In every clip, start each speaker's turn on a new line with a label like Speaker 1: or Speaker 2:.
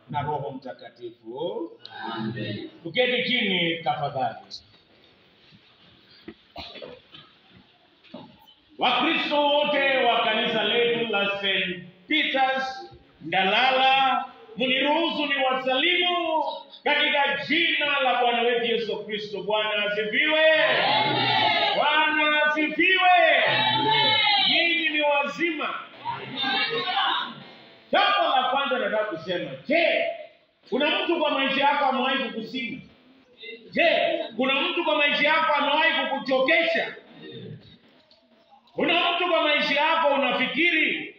Speaker 1: na Roho Mtakatifu.
Speaker 2: Amen.
Speaker 1: Tuketi chini tafadhali. Wakristo wote wa kanisa letu la St. Peter's Ndalala, mniruhusu ni wasalimu katika jina la Bwana wetu Yesu Kristo. Bwana asifiwe. Bwana asifiwe. Nyinyi ni wazima. Jambo la kwanza nataka kusema, je, kuna mtu kwa maisha yako amewahi kukusinya? Je, kuna mtu kwa maisha yako amewahi kukuchokesha? Kuna mtu kwa maisha yako unafikiri?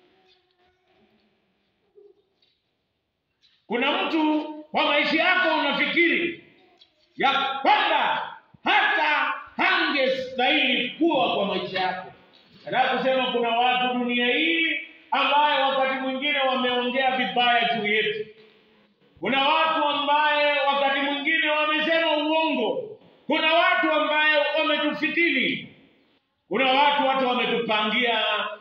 Speaker 1: Kuna mtu kwa maisha yako unafikiri ya kwamba hata hangestahili kuwa kwa maisha yako? Nataka kusema kuna watu dunia hii ambaye wakati mwingine wameongea vibaya juu yetu. Kuna watu ambaye wakati mwingine wamesema uongo. Kuna watu ambaye wametufitini. Kuna watu hata wametupangia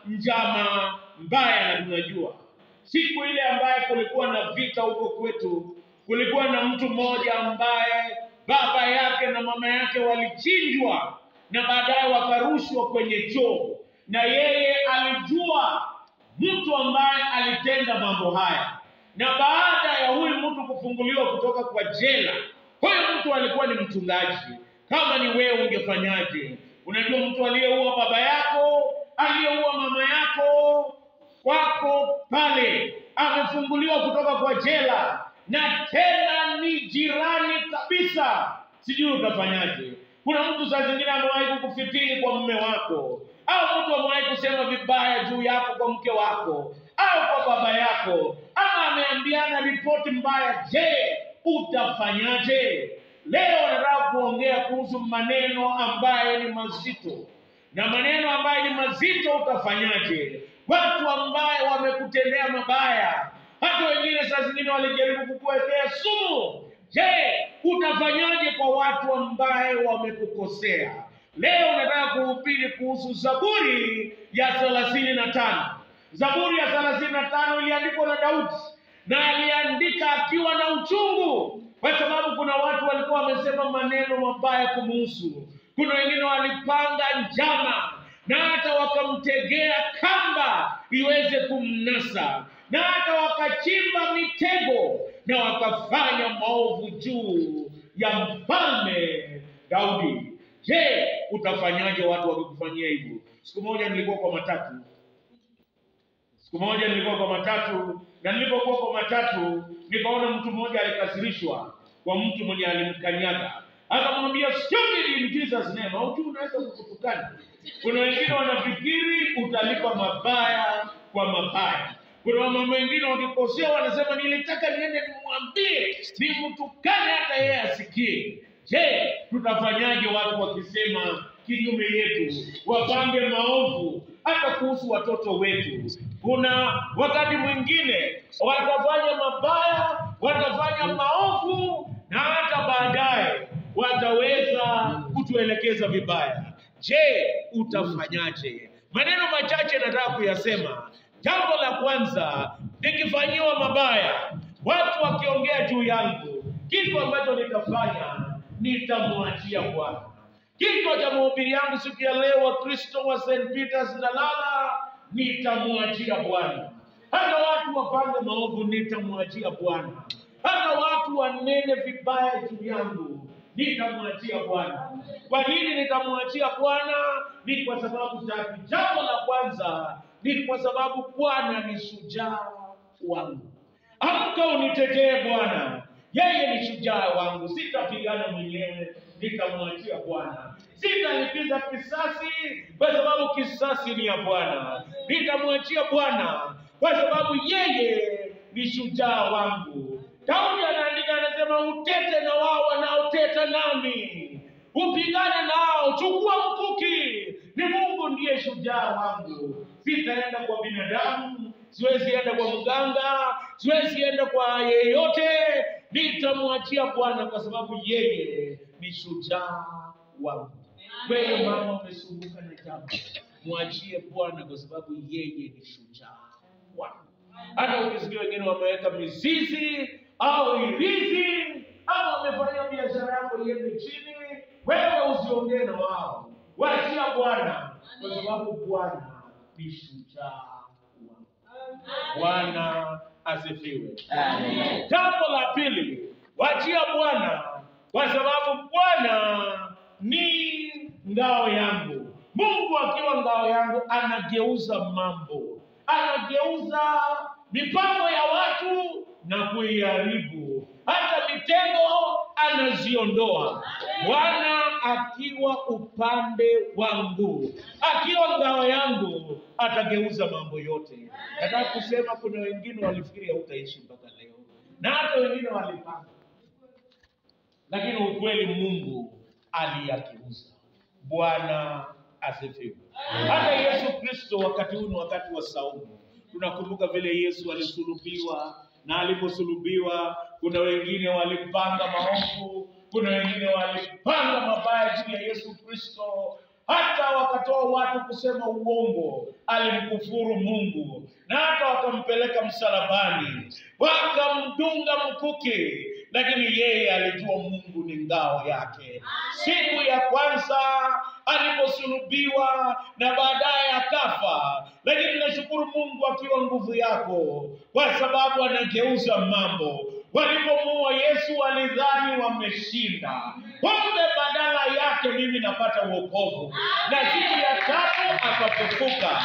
Speaker 1: njama mbaya, na tunajua. Siku ile ambaye kulikuwa na vita huko kwetu, kulikuwa na mtu mmoja ambaye baba yake na mama yake walichinjwa na baadaye wakarushwa kwenye choo. Na yeye alijua mtu ambaye alitenda mambo haya. Na baada ya huyu mtu kufunguliwa kutoka kwa jela, huyu mtu alikuwa ni mchungaji. Kama ni wewe ungefanyaje? Unajua mtu aliyeua baba yako, aliyeua mama yako, wako pale amefunguliwa kutoka kwa jela, na tena ni jirani kabisa. Sijui utafanyaje? Kuna mtu saa zingine amewahi kukufitini kwa mume wako, au mtu amewahi kusema vibaya juu yako kwa mke wako au kwa baba yako, ama ameambiana ripoti mbaya. Je, utafanyaje? Leo nataka kuongea kuhusu maneno ambaye ni mazito. Na maneno ambaye ni mazito utafanyaje? Watu ambaye wamekutendea mabaya, hata wengine saa zingine walijaribu kukuwekea sumu. Je, utafanyaje kwa watu ambaye wamekukosea? Leo nataka kuhubiri kuhusu Zaburi ya 35. Zaburi ya 35 iliandikwa na Daudi, na aliandika akiwa na uchungu, kwa sababu kuna watu walikuwa wamesema maneno mabaya kumuhusu. Kuna wengine walipanga njama na hata wakamtegea kamba iweze kumnasa, na hata wakachimba mitego na wakafanya maovu juu ya mfalme Daudi. Je, utafanyaje watu wakikufanyia hivyo? Siku moja nilikuwa kwa matatu, na nilipokuwa kwa matatu nikaona mtu mmoja alikasirishwa kwa mtu mwenye alimkanyaga. Akamwambia, stupid in Jesus name. Au tu unaweza kukutukana? Kuna wengine wanafikiri utalipa mabaya kwa mabaya. Kuna mama wengine wakikosea wanasema nilitaka niende nimwambie, nimtukane hata yeye asikie. Je, tutafanyaje watu wakisema kinyume yetu, wapange maovu hata kuhusu watoto wetu? Kuna wakati mwingine watafanya mabaya, watafanya maovu, na hata baadaye wataweza kutuelekeza vibaya. Je, utafanyaje? Maneno machache nataka kuyasema. Jambo la kwanza, nikifanyiwa mabaya, watu wakiongea juu yangu, kitu ambacho nitafanya, nitamwachia Bwana. Kichwa cha mahubiri yangu siku ya leo, Wakristo wa St. Peter's Ndalala, nitamwachia Bwana. Hata watu wapange maovu, nitamwachia Bwana. Hata watu wanene vibaya juu yangu, nitamwachia Bwana. Kwa nini nitamwachia Bwana? Ni kwa sababu tatu. Jambo la kwanza ni kwa sababu Bwana ni shujaa wangu. Amka unitetee Bwana. Yeye ni shujaa wangu. Sitapigana mwenyewe, nitamwachia Bwana. Sitalipiza kisasi kwa sababu kisasi ni ya Bwana. Nitamwachia Bwana kwa sababu yeye ni shujaa wangu. Daudi anaandika, anasema, utete na wao wanaoteta nami, upigane nao, chukua mkuki. Ni Mungu ndiye shujaa wangu. Sitaenda kwa binadamu, siwezi enda kwa mganga, siwezi enda kwa yeyote. Nitamwachia Bwana kwa sababu yeye ni shujaa wangu. Wewe mama umesumbuka na jambo, mwachie Bwana kwa sababu yeye ni shujaa wangu. Hata ukisikia wengine wameweka mizizi au irizi au wamefanya biashara yako iende chini, wewe usiongee na wao. Waachia Bwana, kwa sababu Bwana ni shujaa. Bwana asifiwe. Amen. Jambo la pili, waachia Bwana kwa sababu Bwana ni ngao yangu. Mungu akiwa ngao yangu anageuza mambo. Anageuza mipango ya watu na kuiharibu. Hata mitego anaziondoa. Bwana akiwa upande wangu, akiwa ngao yangu, atageuza mambo yote. Nataka kusema kuna wengine walifikiri hautaishi mpaka leo, na hata wengine walipanga, lakini ukweli Mungu aliyageuza. Bwana asifiwe. Hata Yesu Kristo wakati huu ni wakati wa saumu. Tunakumbuka vile Yesu alisulubiwa, na aliposulubiwa kuna wengine walipanga maovu, kuna wengine walipanga mabaya juu ya Yesu Kristo, hata wakatoa watu kusema uongo, alimkufuru Mungu, na hata wakampeleka msalabani, wakamdunga mkuki, lakini yeye alijua Mungu ni ngao yake. Siku ya kwanza aliposulubiwa na baadaye akafa, lakini nashukuru Mungu akiwa nguvu yako, kwa sababu anageuza mambo. Walipomuua Yesu walidhani wameshinda, kumbe badala yake mimi napata wokovu. Na siku ya tatu akafufuka,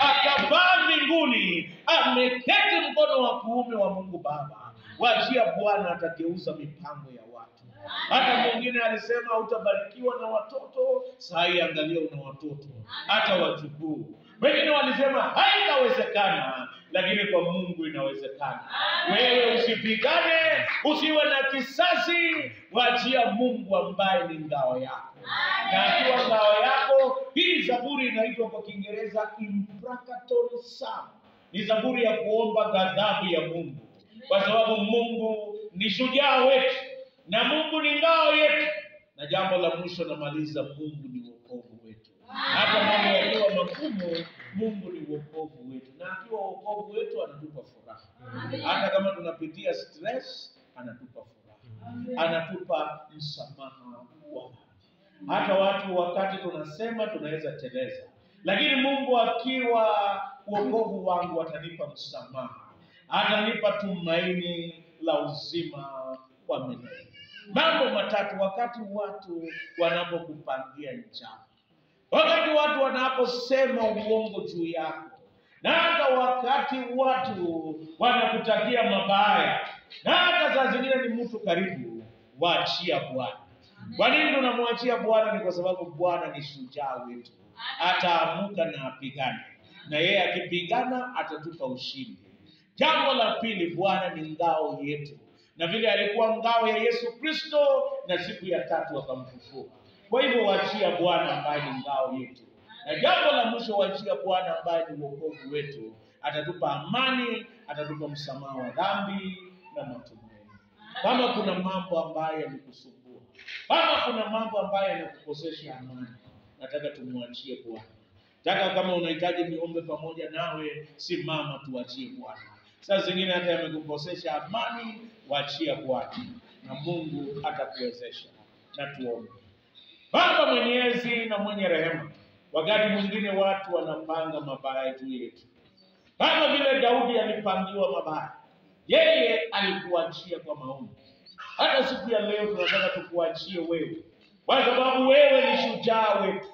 Speaker 1: akapaa mbinguni, ameketi mkono wa kuume wa Mungu Baba. Waachia Bwana atageuza mipango ya watu. Hata mwingine alisema utabarikiwa na watoto, saa hii angalia una watoto, hata wajukuu. Wengine walisema haitawezekana, lakini kwa Mungu inawezekana. Wewe usipigane, usiwe na kisasi, waachia Mungu ambaye ni ngao yako. Na akiwa ngao yako, hii zaburi inaitwa kwa Kiingereza imprecatory psalm. Ni zaburi ya kuomba ghadhabu ya Mungu, kwa sababu Mungu ni shujaa wetu na Mungu ni ngao yetu. Na jambo la mwisho namaliza, Mungu ni wokovu wetu. Hata mambo yakiwa magumu, Mungu ni wokovu wetu, na akiwa wokovu wetu anatupa furaha. Hata kama tunapitia stress, anatupa furaha, anatupa msamaha wa dhambi. Hata watu wakati tunasema tunaweza teleza, lakini Mungu akiwa wokovu wangu atanipa msamaha, atanipa tumaini la uzima wa milele. Mambo matatu wakati watu wanapokupangia njama, wakati watu wanaposema uongo juu yako, na hata wakati watu wanakutakia mabaya, na hata saa zingine ni mtu karibu, waachia Bwana. Kwa nini tunamwachia Bwana? Ni kwa sababu Bwana ni shujaa wetu. Ataamuka na apigane, na yeye akipigana atatupa ushindi. Jambo la pili, Bwana ni ngao yetu, na vile alikuwa ngao ya Yesu Kristo, na siku ya tatu akamfufua. Kwa hivyo waachia Bwana ambaye ni ngao yetu. Na jambo la mwisho, waachia Bwana ambaye ni wokovu wetu. Atatupa amani, atatupa msamaha wa dhambi na matumaini. Kama kuna mambo ambayo yanakusumbua, kama kuna mambo ambayo yanakukosesha amani, nataka tumwachie Bwana. Nataka kama unahitaji niombe pamoja nawe, simama tuachie Bwana. Saa zingine hata yamekukosesha amani, waachia Bwana na Mungu atakuwezesha. Na tuombe. Baba mwenyezi na mwenye rehema, wakati mwingine watu wanapanga mabaya juu yetu, kama vile Daudi alipangiwa mabaya, yeye alikuachia kwa maombi. Hata siku ya leo tunataka tukuachie wewe, kwa sababu wewe ni shujaa wetu.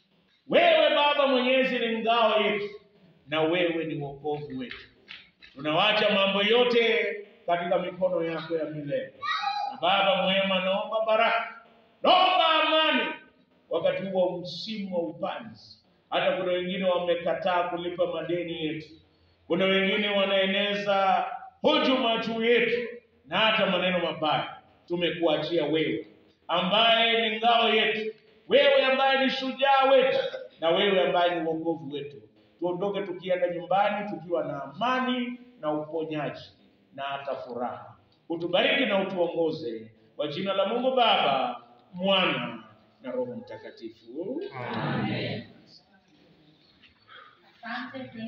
Speaker 1: Wewe Baba mwenyezi ni ngao yetu, na wewe ni wokovu wetu. Tunawacha mambo yote katika mikono yako ya milele. Na Baba mwema, naomba baraka, naomba amani wakati huo msimu wa upanzi. Hata kuna wengine wamekataa kulipa madeni yetu, kuna wengine wanaeneza hujuma juu yetu na hata maneno mabaya. Tumekuachia wewe ambaye ni ngao yetu, wewe ambaye ni shujaa wetu, na wewe ambaye ni wokovu wetu. Tuondoke tukienda nyumbani tukiwa na amani na uponyaji na hata furaha. Utubariki na utuongoze, kwa jina la Mungu Baba, Mwana na Roho Mtakatifu. Amen.